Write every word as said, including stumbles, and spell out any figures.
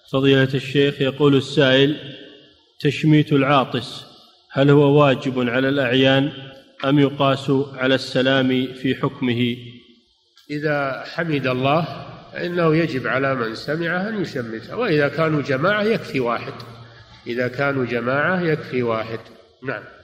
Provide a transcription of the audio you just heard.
فضيلة الشيخ، يقول السائل: تشميت العاطس هل هو واجب على الأعيان أم يقاس على السلام في حكمه؟ إذا حمد الله فإنه يجب على من سمعه أن يشمته، وإذا كانوا جماعة يكفي واحد إذا كانوا جماعة يكفي واحد. نعم.